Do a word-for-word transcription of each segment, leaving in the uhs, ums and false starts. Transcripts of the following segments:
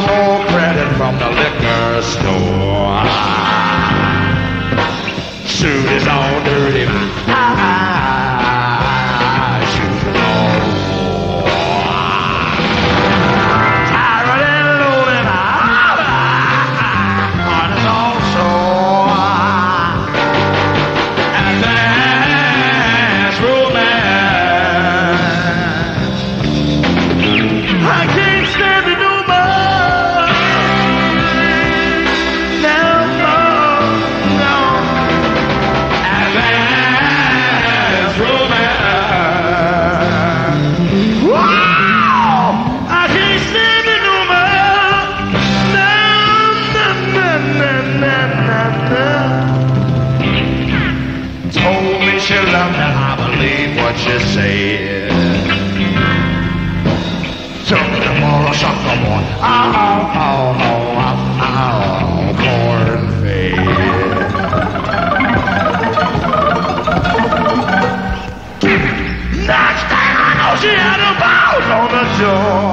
for credit from the liquor store. Suit is all dirty. Ah, shoes is all tired and loaded. Ah, heart is all sore. And that's romance. I can't stand it no more. No more, no. And that's romance. Wow! I can't stand it no more. No, no, no, no, no, no, no. Told me she loved me, I believe what she said. Took me tomorrow, suck no more. Oh, oh, oh, oh, oh, corn-fed. Next thing I know, she had a bounce on the door.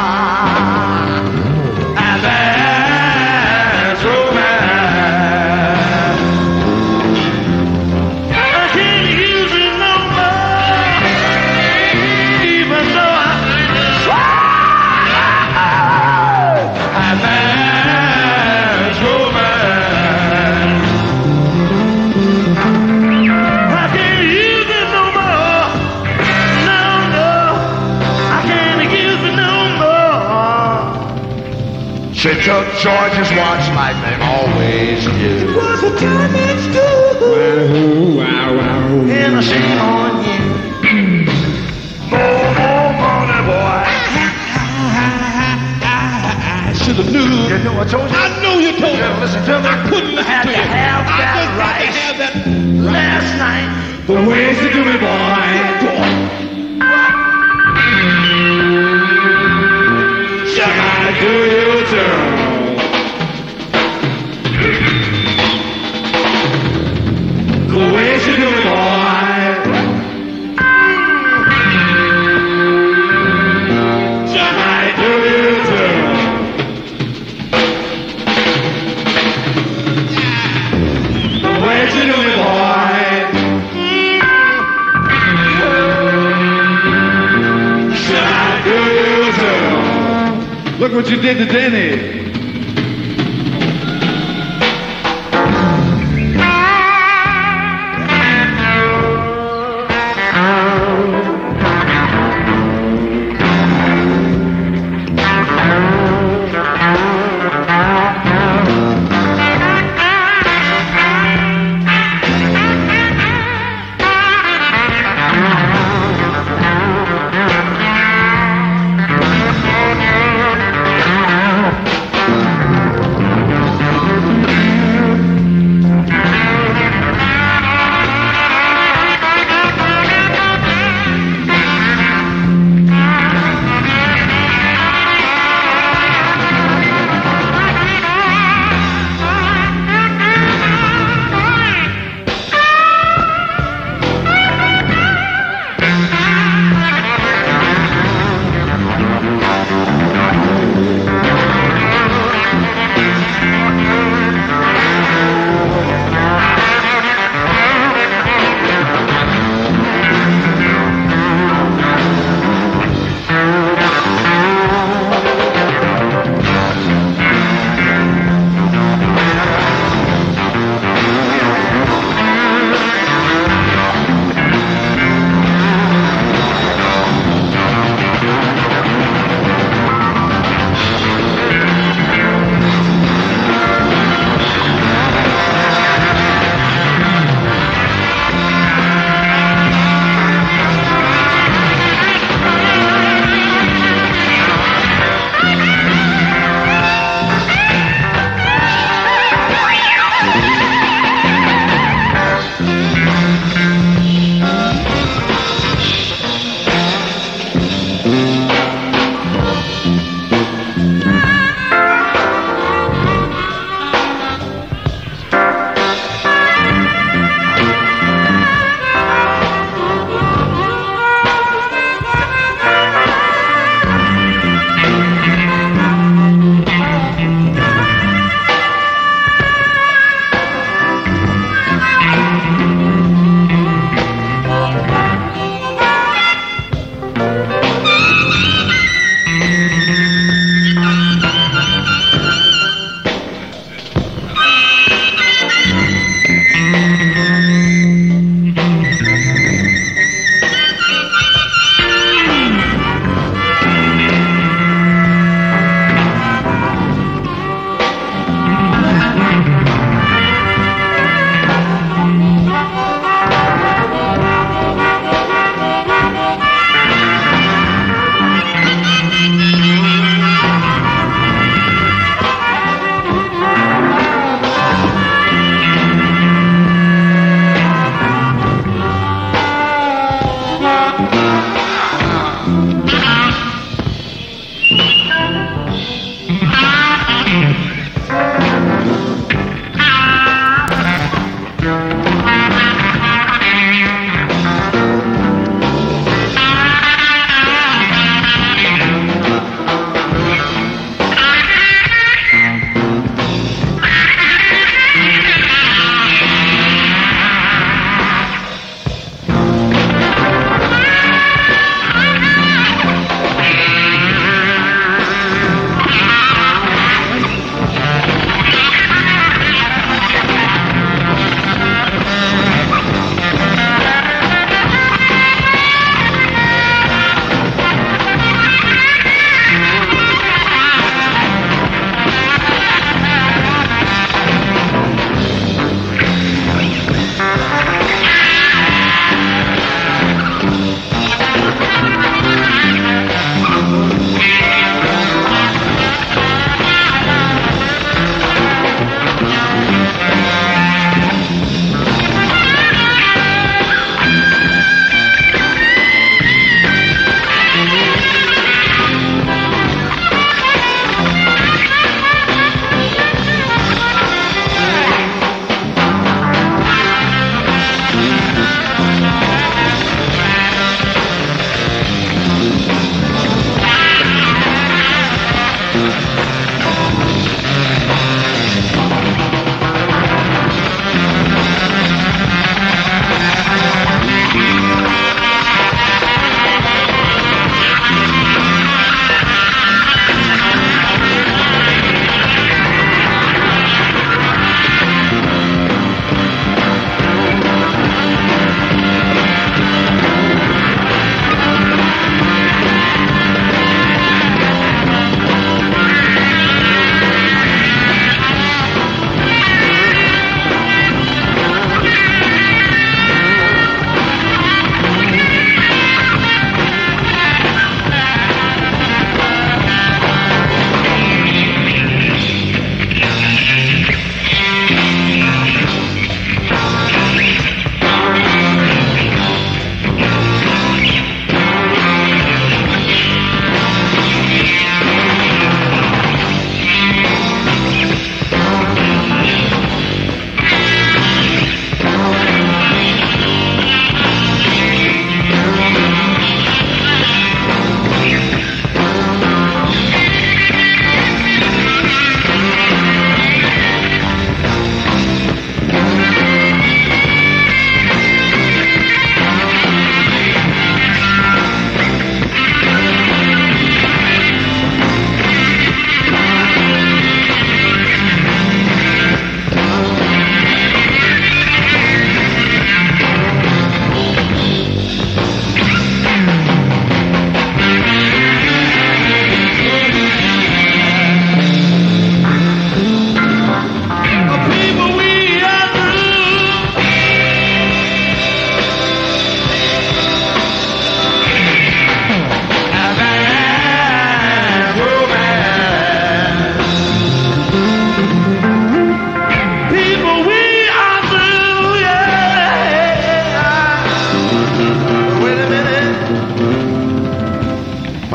And that's romance. I can't use it no more, even though I try. And that's romance. I can't use it no more. No, no, I can't use it no more. She took George's watch like they always do. It was a damage due. Wow, wow. And I shame on you. More, more money, boy. I should have knew. You know I told you. I know you told me. Yeah, listen to me. I couldn't listen Had to to you. have I that just had to rice. have that Last night. The ways you do me, boy. Shall I do you too? The ways you do me, boy. Shall I do you too? The ways you do me, boy. Shall I do you too? Look what you did to Denny.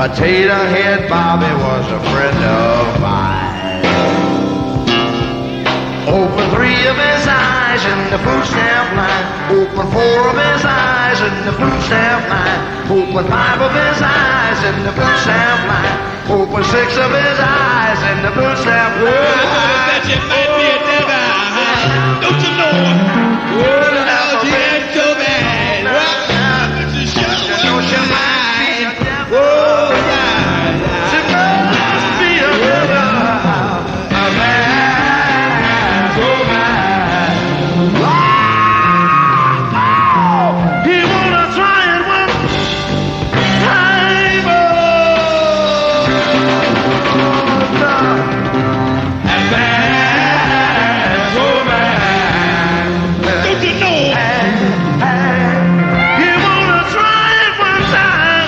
Potato Head Bobby was a friend of mine. Open three of his eyes in the food stamp line. Open four of his eyes in the food stamp line. Open five of his eyes in the food stamp line. Open six of his eyes in the food stamp line. Oh, that you might be a devil. Don't you know? Oh, the hell you ain't so bad. Well, it's a show. You know she might be a devil. Oh, yeah, yeah. She must be a devil. A man so mad. Oh, he wanna try it one time. Oh, a man so mad. Don't you know? He wanna try it one time.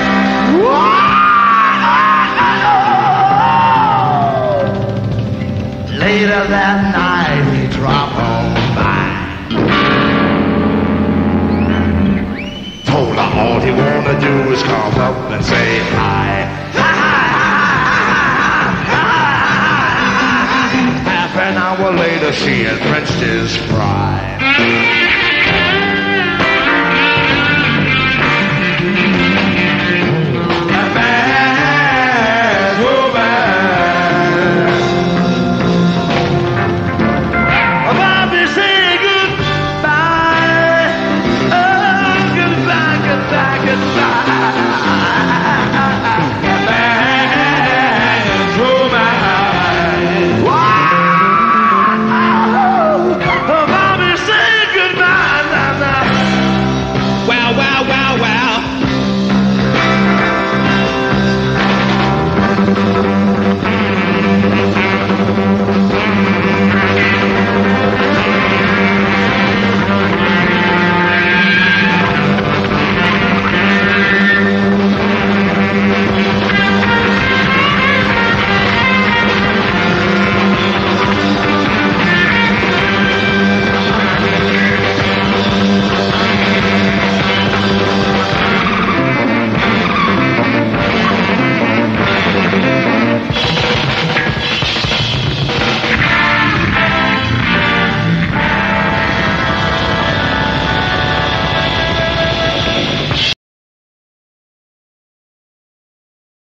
Later that night he dropped on by. Told her all he wanna do is come up and say hi. Half an hour later she had drenched his pride.